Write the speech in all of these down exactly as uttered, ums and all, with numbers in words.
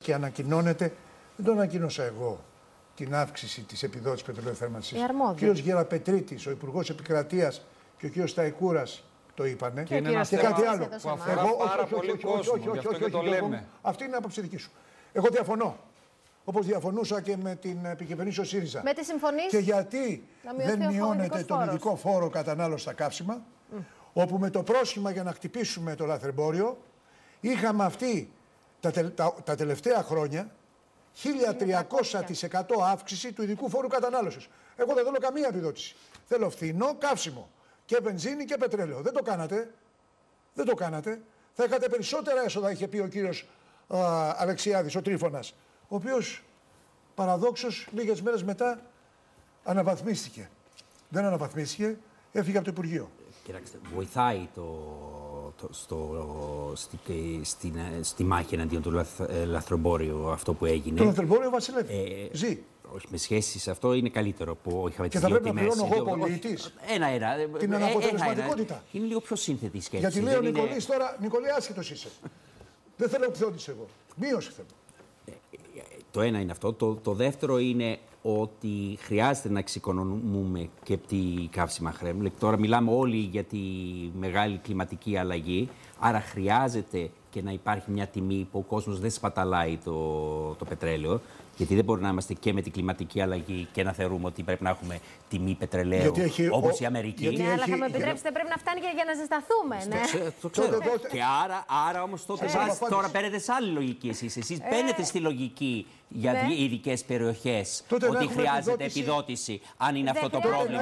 και ανακοινώνεται, δεν το ανακοίνωσα εγώ, την αύξηση της επιδότησης πετρελαίου θέρμανσης. Ο κ. Γεραπετρίτης, ο Υπουργός Επικρατείας και ο κ. Σταϊκούρας το είπανε. Και, και, και κάτι άλλο. Που αφορά εγώ, πάρα όχι, πολύ όχι, κόσμο, όχι, όχι, όχι, όχι, το λέμε. Αυτή είναι η άποψη δική σου. Εγώ διαφωνώ. Όπως διαφωνούσα και με την επικυβερνήσεω ΣΥΡΙΖΑ. Με τη συμφωνία. Και γιατί δεν μειώνεται τον ειδικό φόρο κατανάλωση στα καύσιμα, mm. όπου με το πρόσχημα για να χτυπήσουμε το λαθρεμπόριο είχαμε αυτή τα, τε, τα, τα τελευταία χρόνια χίλια τριακόσια τοις εκατό αύξηση του ειδικού φόρου κατανάλωσης. Εγώ δεν θέλω καμία επιδότηση. Θέλω φθηνό καύσιμο. Και βενζίνη και πετρέλαιο. Δεν το κάνατε. Δεν το κάνατε. Θα είχατε περισσότερα έσοδα, είχε πει ο κύριος α, Αλεξιάδης, ο Τρίφωνας, ο οποίος παραδόξως λίγες μέρες μετά αναβαθμίστηκε. Δεν αναβαθμίστηκε, έφυγε από το Υπουργείο. Κοιτάξτε, βοηθάει το, το, στο, στη, στη, στη μάχη εναντίον του λαθ, λαθρομπόριου αυτό που έγινε. Το λαθρομπόριο βασιλεύει. Ε, Ζει. Όχι, με σχέση σε αυτό είναι καλύτερο που είχαμε τις δύο τιμές. Και θα πρέπει να πληρώνω εγώ πολίτης. Ένα-ένα. Την αναποτελεσματικότητα. Είναι λίγο πιο σύνθετη η σκέψη. Γιατί λέει ο Νικολής είναι... τώρα, Νικολή, άσχετος είσαι. Δεν θέλω επιδότηση εγώ. Μείωση θέλω. Το ένα είναι αυτό. Το, το δεύτερο είναι ότι χρειάζεται να εξοικονομούμε και τη καύσιμα χρέη. Τώρα μιλάμε όλοι για τη μεγάλη κλιματική αλλαγή. Άρα χρειάζεται και να υπάρχει μια τιμή που ο κόσμος δεν σπαταλάει το, το πετρέλαιο. Γιατί δεν μπορεί να είμαστε και με την κλιματική αλλαγή και να θεωρούμε ότι πρέπει να έχουμε τιμή πετρελαίου όπως η Αμερική. Ναι, αλλά θα με επιτρέψετε, πρέπει να φτάνει και για να ζεσταθούμε. Ναι. Το ξέρω. Και άρα, άρα όμως τότε ε, τώρα παίρνετε σε άλλη λογική εσείς. Εσείς ε, μπαίνετε στη λογική για ναι. ειδικές περιοχές τότε ότι χρειάζεται επιδότηση, επιδότηση, αν είναι αυτό το πρόβλημα.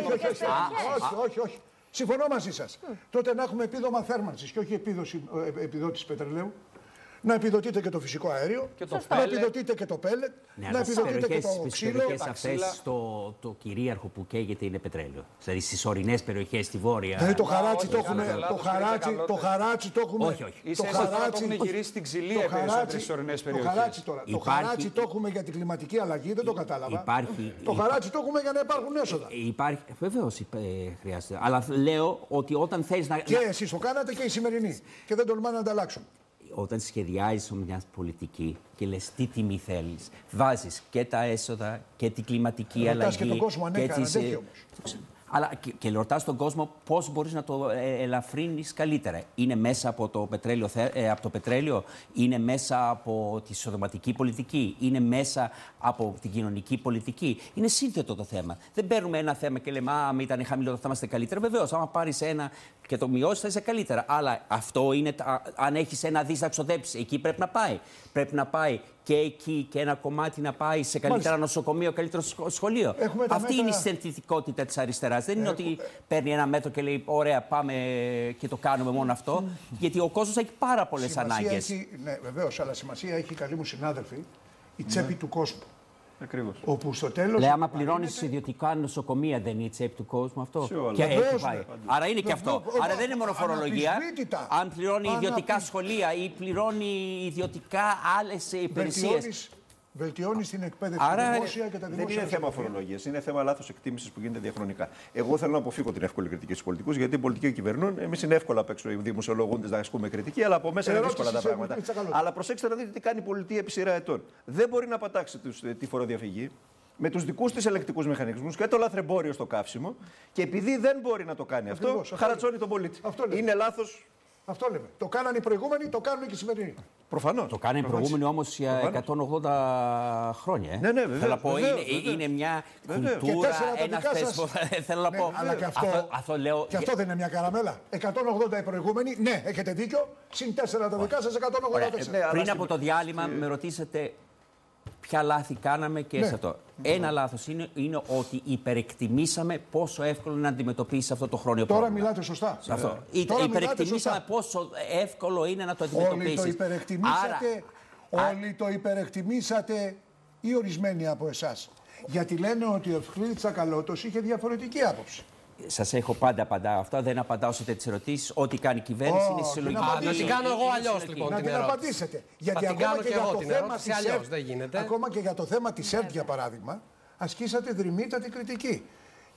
Όχι, όχι, όχι. Συμφωνώ μαζί σας. Mm. Τότε να έχουμε επίδομα θέρμανσης και όχι επίδοση, επιδότηση πετρελαίου. Να επιδοτείτε και το φυσικό αέριο, και το να επιδοτείτε και το πέλετ, ναι, να επιδοτείτε και το ξύλο. Στις περιοχές αυτές το, το κυρίαρχο που καίγεται είναι πετρέλαιο. Δηλαδή στις ορεινές περιοχές, στη βόρεια. Δηλαδή το χαράτσι το έχουμε. Το χαράτσι το, χαράτσι, το έχουμε. Όχι, όχι. Το χαράτσι το έχουμε γυρίσει στην ξυλία περισσότερες στις ορεινές περιοχές. Το χαράτσι τώρα. Το χαράτσι το έχουμε για την κλιματική αλλαγή, δεν το κατάλαβα. Το χαράτσι το έχουμε για να υπάρχουν έσοδα. Βεβαίως χρειάζεται. Αλλά λέω ότι όταν θέλεις να. Και εσείς το κάνατε και οι σημερινοί. Και δεν τολμάνε να ανταλλάξουν. Όταν σχεδιάζεις μια πολιτική και λες τι τιμή θέλεις, βάζεις και τα έσοδα και την κλιματική ρωτάς αλλαγή. Και τον κόσμο αν έκανε αντέχει όμως. Αλλά και, και ρωτάς τον κόσμο πώς μπορείς να το ε, ελαφρύνεις καλύτερα. Είναι μέσα από το, πετρέλαιο, ε, από το πετρέλαιο, είναι μέσα από τη εισοδηματική πολιτική, είναι μέσα από την κοινωνική πολιτική. Είναι σύνθετο το θέμα. Δεν παίρνουμε ένα θέμα και λέμε «Α, αν ήταν χαμηλό θα είμαστε καλύτερα». Βεβαίως, άμα πάρεις ένα και το μειώσεις θα είσαι καλύτερα. Αλλά αυτό είναι, αν έχεις ένα δις να ξοδέψεις, εκεί πρέπει να πάει. Πρέπει να πάει και εκεί και ένα κομμάτι να πάει σε καλύτερα Μάλιστα. νοσοκομείο, καλύτερο σχολείο. Αυτή μέτρα... είναι η συνθετικότητα της αριστεράς. Δεν είναι Έχουμε... ότι παίρνει ένα μέτρο και λέει ωραία πάμε και το κάνουμε μόνο αυτό. Γιατί ο κόσμος έχει πάρα πολλές ανάγκες. Έχει, ναι, βεβαίως, αλλά σημασία έχει, καλοί μου συνάδελφοι, η τσέπη ναι. του κόσμου. Ακριβώς. Όπου στο τέλος. Λέει, άμα πληρώνεις σε ιδιωτικά νοσοκομεία, δεν είναι η τσέπη του κόσμου αυτό. Και έχει πάει. Άρα είναι και αυτό. Άρα δεν είναι μόνο φορολογία. Αν πληρώνει ιδιωτικά σχολεία ή πληρώνει ιδιωτικά άλλες υπηρεσίες. Βελτιώνει την εκπαίδευση Άρα, δημόσια και τα δημόσια. Δεν είναι θέμα φορολογίας, είναι θέμα λάθος εκτίμησης που γίνεται διαχρονικά. Εγώ θέλω να αποφύγω την εύκολη κριτική στους πολιτικούς, γιατί οι πολιτικοί κυβερνούν. Εμείς είναι εύκολα απ' έξω οι δημοσιολογούντες να ασκούμε κριτική, αλλά από μέσα είναι δύσκολα τα πράγματα. Αλλά προσέξτε να δείτε τι κάνει η πολιτεία επί σειρά ετών. Δεν μπορεί να πατάξει τους, τη φοροδιαφυγή με τους δικούς της ελεκτικούς μηχανισμούς και το λαθρεμπόριο στο καύσιμο. Και επειδή δεν μπορεί να το κάνει αυτό, αυτό χαρατσώνει τον πολίτη. Είναι λάθος. Αυτό λέμε. Το κάνανε οι προηγούμενοι, το κάνουν και οι σημερινοί. Προφανώς. Το κάνανε οι προηγούμενοι όμως για εκατόν ογδόντα χρόνια. Ε. Ναι, ναι, βέβαια. Θέλω να πω, βεβαίως, είναι, βεβαίως. είναι μια βεβαίως. κουλτούρα, ένα θεσμό. Θέλω να ναι, πω. Αλλά και αυτό, αυτό, αυτό λέω. Και αυτό δεν είναι μια καραμέλα. εκατόν ογδόντα οι προηγούμενοι, ναι, έχετε δίκιο. Συν τέσσερα τα δικά σας, εκατόν ογδόντα τέσσερα. Ναι, πριν από το διάλειμμα με ρωτήσατε ποια λάθη κάναμε και ναι. σε αυτό. Ένα λάθος είναι, είναι ότι υπερεκτιμήσαμε πόσο εύκολο είναι να αντιμετωπίσει αυτό το χρόνιο Τώρα πρόβλημα. μιλάτε σωστά. Αυτό. Τώρα υπερεκτιμήσαμε πόσο εύκολο είναι να το αντιμετωπίσει. Όλοι το υπερεκτιμήσατε, Άρα... όλοι το υπερεκτιμήσατε ή ορισμένοι από εσάς. Γιατί λένε ότι ο Ευκλήδης Τσακαλώτος είχε διαφορετική άποψη. Σας έχω πάντα απαντάω αυτά. Δεν απαντάω σε τέτοιες ερωτήσεις. Ό,τι κάνει η κυβέρνηση oh, είναι συλλογική. Να την κάνω εγώ αλλιώς λοιπόν. Να την απαντήσετε. Γιατί ακόμα και, και για το θέμα της ΕΡΤ, ακόμα και για το θέμα της ΕΡΤ, για παράδειγμα, ασκήσατε δρυμύτατη κριτική.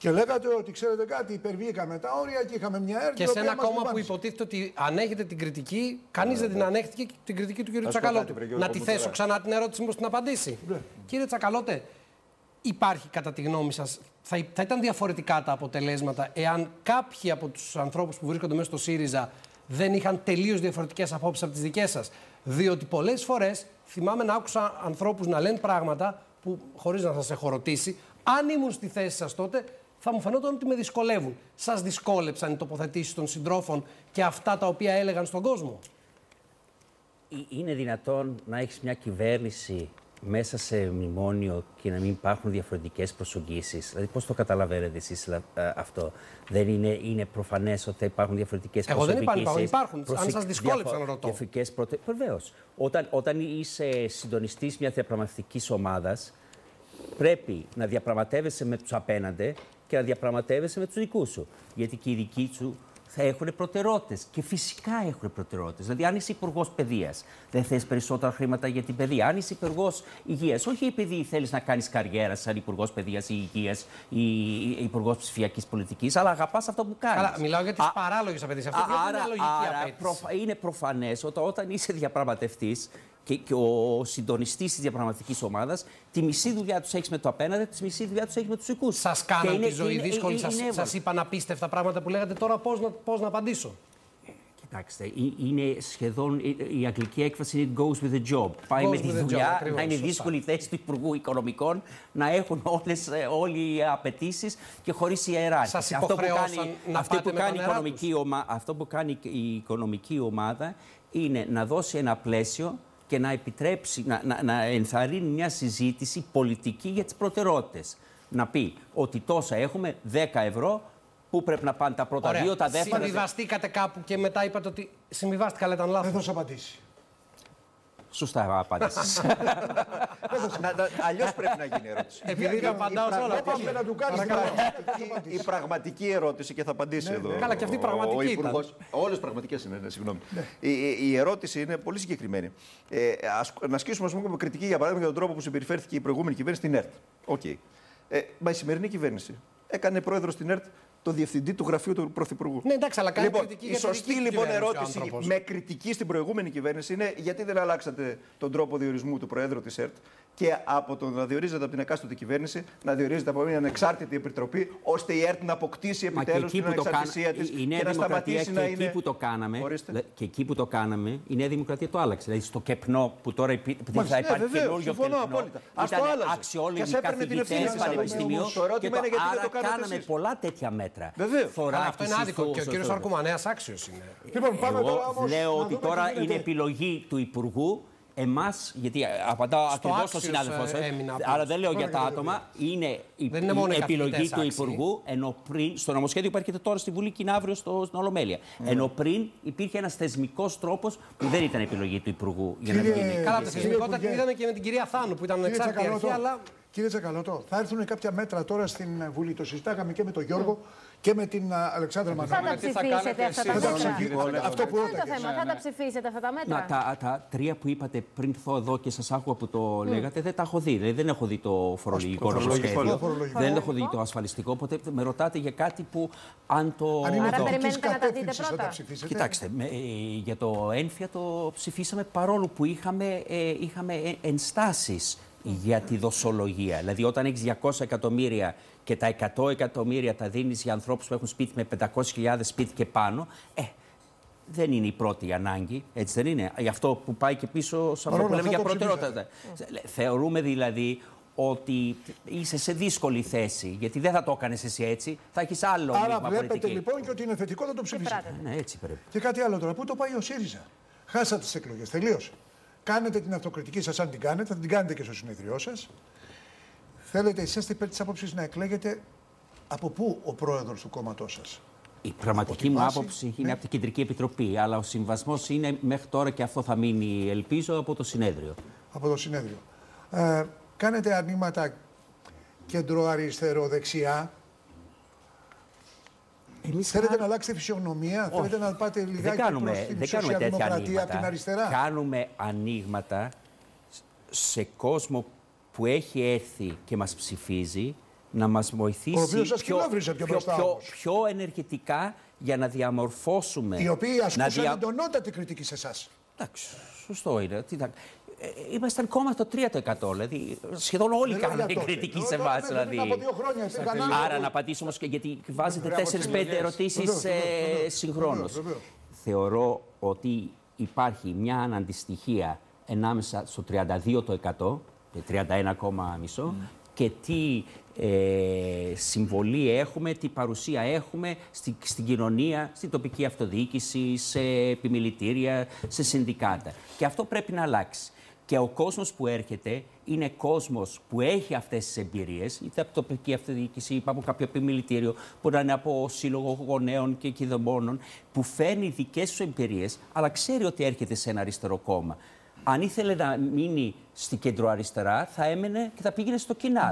Και λέγατε ότι ξέρετε κάτι, υπερβήκαμε τα όρια και είχαμε μια έρευνα. Και σε ένα κόμμα που υποτίθεται ότι ανέχεται την κριτική, κανείς δεν την ανέχεται και την κριτική του κ. Τσακαλώτου. Να τη θέσω ξανά την ερώτηση, μήπως την απαντήσει. Ναι. Κύριε Τσακαλώτε, υπάρχει κατά τη γνώμη σας, θα, θα ήταν διαφορετικά τα αποτελέσματα εάν κάποιοι από τους ανθρώπους που βρίσκονται μέσα στο ΣΥΡΙΖΑ δεν είχαν τελείως διαφορετικές απόψεις από τις δικές σας? Διότι πολλές φορές θυμάμαι να άκουσα ανθρώπους να λένε πράγματα που, χωρίς να σας έχω ρωτήσει, αν ήμουν στη θέση σας τότε, θα μου φαινόταν ότι με δυσκολεύουν. Σας δυσκόλεψαν οι τοποθετήσεις των συντρόφων και αυτά τα οποία έλεγαν στον κόσμο? Είναι δυνατόν να έχεις μια κυβέρνηση μέσα σε μνημόνιο και να μην υπάρχουν διαφορετικές προσεγγίσεις? Δηλαδή, πώς το καταλαβαίνετε εσείς αυτό? Δεν είναι, είναι προφανές ότι θα υπάρχουν διαφορετικές προσεγγίσεις? Εγώ δεν υπάρχουν, υπάρχουν. Προσεκ... Αν σας δυσκόλεψαν, διαφο... ρωτώ. Προτε... Βεβαίως. Όταν, όταν είσαι συντονιστής μιας διαπραγματευτικής ομάδας, πρέπει να διαπραγματεύεσαι με τους απέναντι και να διαπραγματεύεσαι με τους δικούς σου. Γιατί και οι δικοί σου θα έχουν προτεραιότητες. Και φυσικά έχουν προτεραιότητες. Δηλαδή, αν είσαι υπουργός παιδείας, δεν θες περισσότερα χρήματα για την παιδεία. Αν είσαι υπουργός υγείας, όχι επειδή θέλεις να κάνεις καριέρα σαν υπουργός παιδείας ή υγείας ή υπουργός ψηφιακής πολιτικής, αλλά αγαπάς αυτό που κάνεις. Καλά, μιλάω για τις παράλογες απαιτήσεις. Αυτό δεν είναι μια λογική απέτηση. Προφα... Είναι προφανές ότι όταν είσαι διαπραγματευτής και, και ο συντονιστής της διαπραγματευτικής ομάδας, τη μισή δουλειά τους έχεις με το απέναντι, τη μισή δουλειά τους έχεις με τους δικούς. Σας κάναν τη ζωή είναι, δύσκολη, είναι, σας, είναι σας είπαν απίστευτα πράγματα που λέγατε τώρα, πώς να, πώς να απαντήσω? Κοιτάξτε, είναι σχεδόν η αγγλική έκφραση είναι goes with the job. Πάει goes με τη δουλειά, job, να είναι δύσκολη η θέση του Υπουργού Οικονομικών, να έχουν όλες, όλοι οι απαιτήσεις και χωρίς ιεράρχηση. Σας υποχρεώσαν να αυτό πάτε που με κάνει τα οικονομική ομα, Αυτό που κάνει η οικονομική ομάδα είναι να δώσει ένα πλαίσιο και να επιτρέψει, να, να, να ενθαρρύνει μια συζήτηση πολιτική για τις προτεραιότητες. Να πει ότι τόσα έχουμε, δέκα ευρώ, πού πρέπει να πάνε τα πρώτα Ωραία. δύο, τα δεύτερα. Συμβιβαστήκατε κάπου και μετά είπατε ότι συμβιβάστηκα, αλλά ήταν λάθος. Δεν θα σου απαντήσει. Σωστά απάντησες. Αλλιώς πρέπει να γίνει ερώτηση. Επειδή δεν απαντάω σε όλα. Πάμε να του κάνεις η πραγματική ερώτηση και θα απαντήσει εδώ. Καλά, και αυτή πραγματική ήταν. Όλες πραγματικές είναι, συγγνώμη. Η ερώτηση είναι πολύ συγκεκριμένη. Να ασκήσουμε, ας πούμε, κριτική για παράδειγμα για τον τρόπο που συμπεριφέρθηκε η προηγούμενη κυβέρνηση στην ΕΡΤ. Οκ. Μα η σημερινή κυβέρνηση έκανε πρόεδρο στην ΕΡΤ το διευθυντή του γραφείου του Πρωθυπουργού. Ναι, εντάξει, αλλά κάνει λοιπόν, κριτική η για σωστή λοιπόν ερώτηση με κριτική στην προηγούμενη κυβέρνηση είναι γιατί δεν αλλάξατε τον τρόπο διορισμού του Προέδρου της ΕΡΤ και από το να διορίζεται από την εκάστοτε κυβέρνηση να διορίζεται από μια ανεξάρτητη επιτροπή, ώστε η ΕΡΤ να αποκτήσει επιτέλους την ανεξαρτησία της και να σταματήσει να είναι. Και εκεί που το κάναμε, και εκεί που το κάναμε, η Νέα Δημοκρατία το άλλαξε. Δηλαδή στο ΚΕΠΝΟ που τώρα θα υπάρχει καινούργιο ΚΕΠΝΟ, ήταν αξιόλογοι καθηγητές πανεπιστημίου και άρα κάναμε πολλά τέτοια μέτρα. Αυτό είναι άδικο και ο κύριος Αρκουμανέας άξιος είναι. Εγώ λέω ότι τώρα είναι επιλογή του Υπουργού. Εμάς, γιατί απαντάω ακριβώς στον συνάδελφο σας, άρα δεν λέω για τα άτομα, είναι η, η επιλογή του Υπουργού, ενώ πριν, στο νομοσχέδιο που έρχεται τώρα στη Βουλή και είναι αύριο στο, στην Ολομέλεια. Mm. Ενώ πριν υπήρχε ένας θεσμικός τρόπος που δεν ήταν επιλογή του Υπουργού. Για να γίνει. Καλά, τη θεσμικότητα την είδαμε και με την κυρία Θάνου που ήταν ανεξάρτητη αρχή, αλλά... Κύριε Τσακαλώτο, θα έρθουν κάποια μέτρα τώρα στην Βουλή. Το συζητάγαμε και με τον Γιώργο και με την Αλεξάνδρα Μανώλη. Θα τα ψηφίσετε αυτά τα μέτρα? Αυτό που ρώταγε. Θα τα ψηφίσετε αυτά τα μέτρα? Να, τα, τα τρία που είπατε πριν έρθω εδώ και σας άκουγα που το mm. λέγατε, δεν τα έχω δει. Δηλαδή, δεν έχω δει το φορολογικό νομοσχέδιο. Δεν έχω δει το ασφαλιστικό. Οπότε με ρωτάτε για κάτι που αν το. Αν είναι Άρα περιμένετε να τα δείτε πρώτα. Κοιτάξτε, με, ε, για το έμφυα το ψηφίσαμε παρόλο που είχαμε, ε, είχαμε ενστάσεις για τη δοσολογία. Δηλαδή, όταν έχεις διακόσια εκατομμύρια και τα εκατό εκατομμύρια τα δίνεις για ανθρώπους που έχουν σπίτι με πεντακόσιες χιλιάδες σπίτι και πάνω, ε, δεν είναι η πρώτη ανάγκη, έτσι δεν είναι. Γι' αυτό που πάει και πίσω σε αυτό που λέμε για προτεραιότητα. Θεωρούμε δηλαδή ότι είσαι σε δύσκολη θέση, γιατί δεν θα το έκανες εσύ έτσι, θα έχεις άλλο μείγμα πολιτική. Άρα βλέπετε λοιπόν και ότι είναι θετικό να το ψηφίσετε. Ναι, έτσι πρέπει. Και κάτι άλλο τώρα, πού το πάει ο ΣΥΡΙΖΑ? Χάσατε τις εκλογές, τελείωσε. Κάνετε την αυτοκριτική σας αν την κάνετε, θα την κάνετε και στο συνεδριό σας. Θέλετε, είσαστε υπέρ της άποψης να εκλέγετε από πού ο πρόεδρος του κόμματός σας? Η πραγματική μου άποψη είναι ναι. από την Κεντρική Επιτροπή, αλλά ο συμβασμός είναι μέχρι τώρα και αυτό θα μείνει, ελπίζω, από το συνέδριο. Από το συνέδριο. Ε, κάνετε ανοίγματα κεντρο-αριστερο-δεξιά. Εμείς θέλετε θα... να αλλάξετε φυσιογνωμία, όχι. Θέλετε να πάτε λιγάκι κάνουμε, προς την σοσιαλδημοκρατία από την αριστερά. Κάνουμε ανοίγματα σε κόσμο που έχει έρθει και μας ψηφίζει να μας βοηθήσει Ο οποίος σας πιο, κοινόβριζε πιο μπροστά πιο, όμως. πιο ενεργητικά για να διαμορφώσουμε. Οι οποίοι ασκούσαν δια... εντονότατη κριτική σε εσάς. Εντάξει, σωστό είναι. Τι θα... ε, ήμασταν κόμμα το τρία τοις εκατό, δηλαδή σχεδόν όλοι κάνανε κριτική σε εμάς. Δηλαδή. Από δύο χρόνια. Άρα να απαντήσω όμως και γιατί βάζετε τέσσερις πέντε ερωτήσεις συγχρόνως. Θεωρώ ότι υπάρχει μια αναντιστοιχία ανάμεσα στο τριάντα δύο τοις εκατό και τριάντα ένα κόμμα πέντε τοις εκατό mm. και τι ε, συμβολή έχουμε, τι παρουσία έχουμε στη, στην κοινωνία, στην τοπική αυτοδιοίκηση, σε επιμελητήρια, σε συνδικάτα. Και αυτό πρέπει να αλλάξει. Και ο κόσμος που έρχεται είναι κόσμος που έχει αυτές τις εμπειρίες, είτε από τοπική αυτοδιοίκηση, είτε από κάποιο επιμελητήριο, μπορεί να είναι από σύλλογο γονέων και κηδεμόνων, που φέρνει δικές του εμπειρίες, αλλά ξέρει ότι έρχεται σε ένα αριστερό κόμμα. Αν ήθελε να μείνει στην κεντροαριστερά, θα έμενε και θα πήγαινε στο Κινάλ.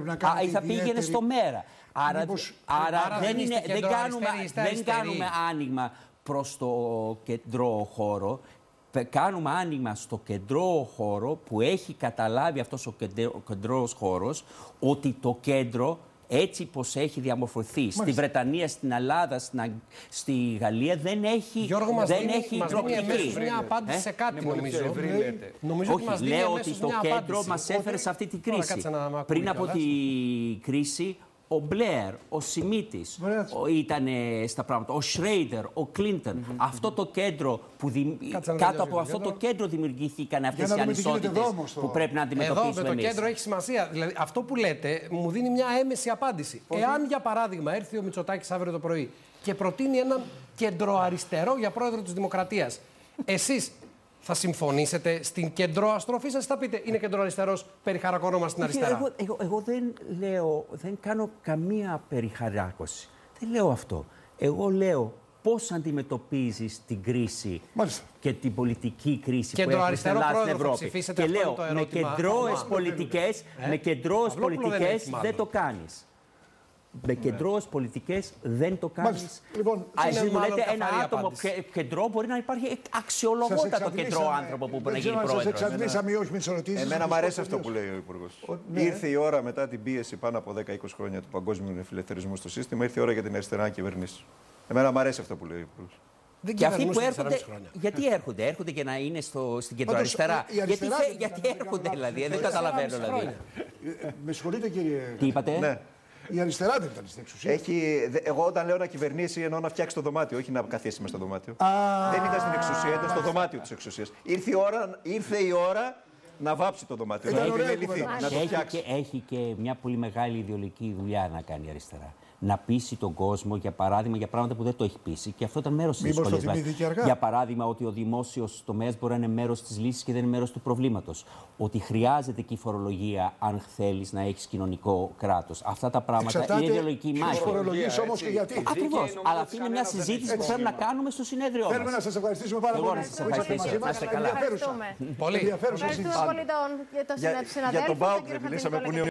Ή θα πήγαινε ιδιαίτερη... στο Μέρα. Άρα, Μήπως... άρα, άρα δεν, είναι, δεν, κάνουμε, δεν κάνουμε άνοιγμα προς το κεντρό χώρο. Κάνουμε άνοιγμα στο κεντρό χώρο που έχει καταλάβει αυτός ο κεντρός χώρος ότι το κέντρο, έτσι πως έχει διαμορφωθεί Μάλιστα. στη Βρετανία, στην Ελλάδα, στην, στη Γαλλία, δεν έχει Γιώργο, μας δεν δίνει, έχει μας δίνει μια απάντηση ε? σε κάτι, ναι, νομίζω. Ευρύ, νομίζω Όχι, ότι λέω ότι το κέντρο απάντηση. μας έφερε σε αυτή την κρίση. Πριν από την κρίση, ο Μπλερ, ο Σιμίτης ήταν στα πράγματα, ο Σρέιντερ, ο Κλίντον. Mm-hmm. Αυτό το κέντρο που δη... κάτω από αυτό το κέντρο δημιουργήθηκαν αυτές οι ανισότητες που πρέπει να αντιμετωπίσουμε Εδώ με το κέντρο έχει σημασία. Δηλαδή, αυτό που λέτε μου δίνει μια έμεση απάντηση. Πώς Εάν, για παράδειγμα, έρθει ο Μητσοτάκης αύριο το πρωί και προτείνει έναν κεντροαριστερό για πρόεδρο της Δημοκρατίας, εσείς θα συμφωνήσετε στην κεντροαστροφή σας, θα πείτε είναι κεντροαριστερός, περιχαρακωνόμαστε στην αριστερά. Εγώ, εγώ, εγώ δεν λέω, δεν κάνω καμία περιχαράκωση. Δεν λέω αυτό. Εγώ λέω πώς αντιμετωπίζεις την κρίση Μάλιστα. και την πολιτική κρίση που έχει στην Ελλάδα στην Ευρώπη. Και λέω, με κεντρώες πολιτικές, ε? με κεντρώες πολιτικές δεν το κάνεις. Με κεντρώες πολιτικές δεν το κάνεις. Λοιπόν, ας μου λέτε ένα άτομο κεντρό, μπορεί να υπάρχει αξιολογότατο κεντρό άνθρωπο που μπορεί να γίνει πρόεδρος. Σας εξαντλήσαμε ή όχι με τις ερωτήσεις. Εμένα μου αρέσει αυτό που λέει ο Υπουργός. Ναι. Ήρθε η ώρα μετά την πίεση πάνω από δέκα είκοσι χρόνια του παγκόσμιου φιλελευθερισμού στο σύστημα, ήρθε η ώρα για την αριστερά να κυβερνήσει. Εμένα μου αρέσει αυτό που λέει ο Υπουργός. Δεν και αυτοί που έρχονται, γιατί έρχονται, έρχονται για να είναι στο, στην κεντροαριστερά. Γιατί, γιατί έρχονται δηλαδή, δεν καταλαβαίνω δηλαδή. Με συγχωρείτε κύριε. Τι είπατε. Ναι. Η αριστερά δεν ήταν στην εξουσία. Έχει, εγώ όταν λέω να κυβερνήσει εννοώ να φτιάξει το δωμάτιο, όχι να καθίσει μες στο δωμάτιο. Α, δεν ήταν στην εξουσία, ήταν στο δωμάτιο της εξουσίας. Ήρθε η ώρα, ήρθε η ώρα να βάψει το δωμάτιο, να επιμεληθεί, να το φτιάξει. Και, έχει και μια πολύ μεγάλη ιδεολογική δουλειά να κάνει η αριστερά. Να πείσει τον κόσμο, για παράδειγμα, για πράγματα που δεν το έχει πείσει. Και αυτό ήταν μέρος της δυσκολίας. Για παράδειγμα, ότι ο δημόσιος τομέας μπορεί να είναι μέρος της λύσης και δεν είναι μέρος του προβλήματος. Ότι χρειάζεται και η φορολογία, αν θέλεις να έχεις κοινωνικό κράτος. Αυτά τα πράγματα Εξαρτάται είναι ιδεολογική μάχη. Φορολογίες όμως και γιατί. Ακριβώς. Αλλά αυτή είναι μια συζήτηση που πρέπει να κάνουμε στο συνέδριο μας. Θέλουμε να σας ευχαριστήσουμε πάρα πολύ. Εγώ να σας ευχαριστήσω. Να είστε καλά. Ευχαριστούμε πολύ τον συνάδελφο, τον κύριο Χατζηδάκη.